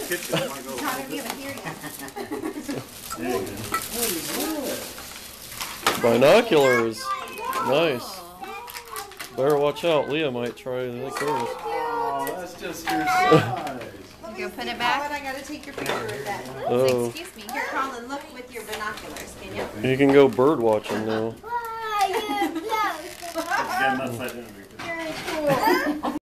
kitchen. I want to go. Not even here yet. Binoculars. Nice. Better watch out. Leah might try to lick hers. Oh, that's just your size. You go put it back. Colin, I gotta take your picture with that. Oh. Excuse me. Here, Colin, look with your binoculars, can you? You can go bird watching now. Yeah, that's